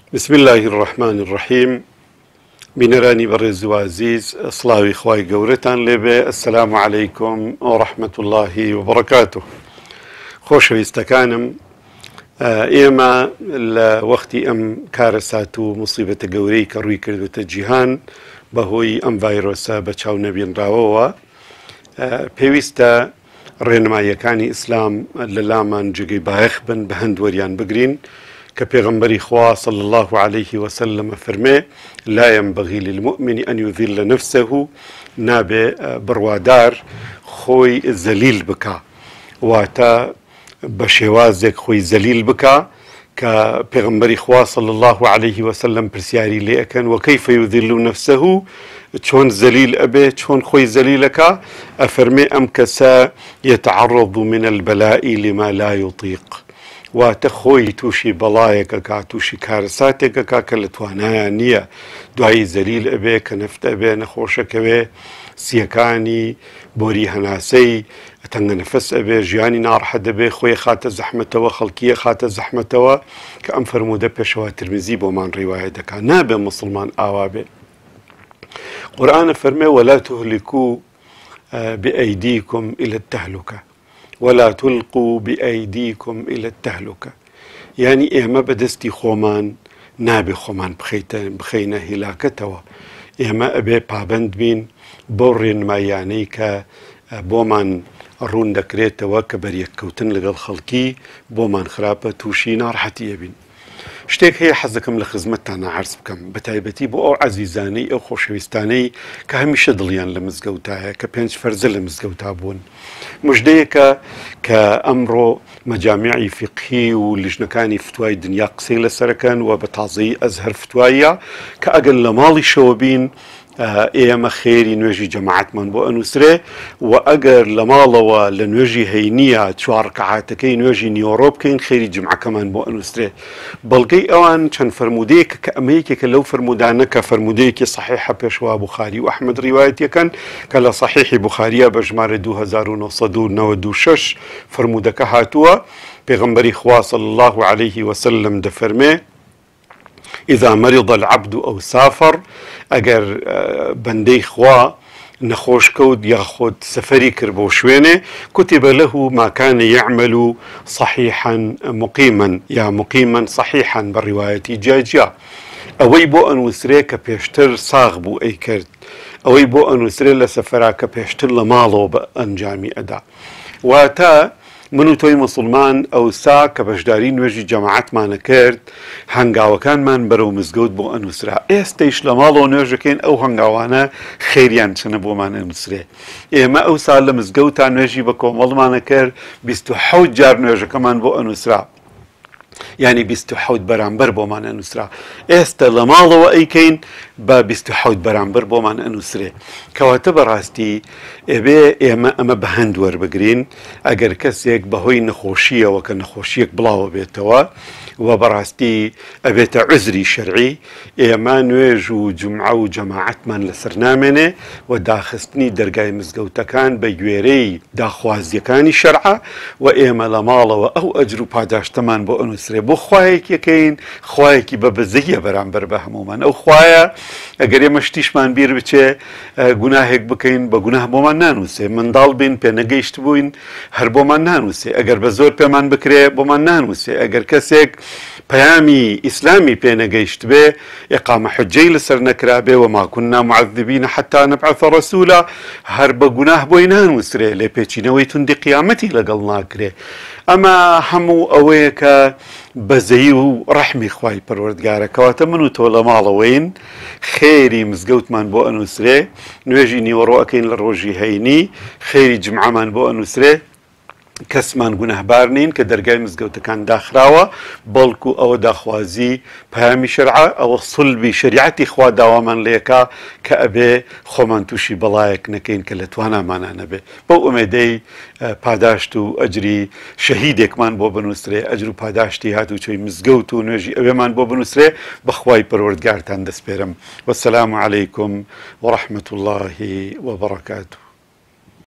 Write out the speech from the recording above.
بسم الله الرحمن الرحيم. بنراني برز وعزيز صلاوي خواي قورتان لبي. السلام عليكم ورحمة الله وبركاته. خوش ويستكانم إيما الوقتي أم كارساتو مصيبة قوري كروي كردو تجيهان بهوي أم فيروسا بچاو نبين راووا بيويستا رينما يكاني إسلام للامان جيجي بايخ بن بهند وريان بقرين كبيغمبري خوا صلى الله عليه وسلم فرمي لا ينبغي للمؤمن أن يذل نفسه نابي بروادار خوي زليل بكا واتا بشوازك خوي زليل بكا كبيغمبري خوا صلى الله عليه وسلم برسياري لأكن وكيف يذل نفسه شون زليل أبي شون خوي زليلك أفرمي أم كسا يتعرض من البلاء لما لا يطيق واتخوي توشي بلايك توشي كارساتك كالتوانا نية دعي زليل أبي كنفت أبي نخوشك أبي سيكاني بوري هناسي تنغ نفس أبي جياني نار حد أبي خوي خات زحمته خلقية خات زحمته كأم فرمودة بشوات ترمزي بومان روايتك نابي مسلمان آوابي قرآن فرمي ولا تهلكوا بأيديكم إلى التهلكة ولا تلقوا بأيديكم إلى التهلكة يعني إيما بدستي خومان نابي خومان بخينا هلاكتوا إيما أبي بابند بين بورين ما يعني بومان رون دكريتوا كبريك كوتن لغا الخلقي بومان خرابة توشي نار حتي بين شتێک هەیە حەزەکەم لە خزمەتتانە عەرز بکەم بەتایبەتی بۆ ئەو عەزیزانەی ئەو خۆشەویستانەی کە هەمیشە دڵیان لە مزگەوتایە کە پێنج فەرزە لە مزگەوتا بوون مژدەیەکە کە ئەمڕۆ مەجامعی فیقهی و لیژنەکانی فتوای دنیا قسەی لەسەرەکەن و بە تازەیی ئەزهەر فتواییە کە ئەگەر لە ماڵیشەوە بین ئێمە خێری نوێژی جەماعەتمان بۆ ئەنووسرێ و ئەگەر لە ماڵەوە لە نوێژی هەینیە چوار ڕەکعاتەکەی نوێژی نیۆڕۆ بکەین خێری جمعەکەمان بۆ ئەنووسرێ بەڵگەی ئەوان چەند فرموودەیەکە کە ئەمەیەکێکە لەو فرموودانە کە فرموودەیەکی صحیحە پێشوا بوخاری و ئەحمەد ڕیوایەتیەکەن کە لە صحیحی بوخاریە بە ژمارە 2996 فرموودەکە هاتووە پێغەمبەری خوا صلی الله عليه وسلم دەفەرمێ إذا مرض العبد أو سافر أجر بندي خوا نخوش كود ياخد سفري كربو شوينه كتب له ما كان يعمل صحيحا مقيما يا مقيما صحيحا بالرواية جاجا أوي بو أن وسريك بيشتر صاغبو أي كرد أوي بو أن وسري لسفراك بيشتر لمالو بأنجامي أدا واتا منو توي مسلمان أو سا كبشداري نوجي جماعات ما نكرد هنگاو كان من برو مزگود بو أنوسرا استيش لمالو نوجكين أو هنگاوانا خيريان سنبو ما نوسرا إما أو سا لمزگوتا نوجي بكو مال نكر بيستو حوت جار نوجي كمان بو أنوسرا يعني بيستو حوت برامبر بو ما نوسرا است لمالو أيكين با بيستو حوت برامبر بو ما نوسرا كواتب راستي إبه أما بهندور بقرين أجر كسيك بهوي نخوشية وكان نخوشيك بلاو بيتوا وبراستي أبيت عذري شرعي إما نواجو جمعة وجماعة من لسرنامنه وداخستني درجاي مزقوتا كان بيويري داخوازي كاني شرعة وإما لمالا أو أجرو باداش تمان بو أنسري بو خوايك يكين خوايك ببزية برامبر بهمومان أو خوايا أجر يمشتيش من بير بچه گناهك بكين بگناه بومان نانوسه من دال بين پێ نەگەیشت بووین هەر بۆمان نانووسێ ئەگەر بە زۆر پێمان بکرێ بۆمان نانووسێ ئەگەر کەسێک پەیامی ئیسلامی پێ نەگەیشت بێ ئیقامە حوجەی لەسەر نەکرا بێ وما كنا معذبين حتى نبعث رسولا هەر بە گوناه بۆی نانووسرێ لێ پێچینەوەی توندی قیامەتی لەگەڵ ناکرێ ئەمە هەموو ئەوەیە کە بەزەیی و ڕەحمی خوای پەروەردگارە کەواتە من و تۆ لە ماڵەوەین خێری مزگەوتمان بۆ ئەنووسرێ نوێژی نیوەڕۆ ئەکەین لە ڕۆژی هەینی خێری جمعەمان بۆ ئەنووسرێ کەسمان گونەهبار نین کە دەرگای مزگەوتەکان داخراوە بەڵکو ئەوە داخوازی پەیامی شەرعە ئەوە سڵبی شریعەتی خوا داوامان لێکا کە ئەبێ خۆمان تووشی بەڵایەک نەکەین کە لە توانامانە نەبێ بەو ئومێدەی پاداشت و ئەجری شەهیدێکمان بۆ بنووسرێ ئەجر و پاداشتی هاتوچۆی مزگەوت و نوێژی ئەوێمان بۆ بنووسرێ بەخوای پەروەردگارتان دەسپێرم وەسەلام عەلەیکم وەڕەحمەتوڵڵاهی وەبەڕەکاتوه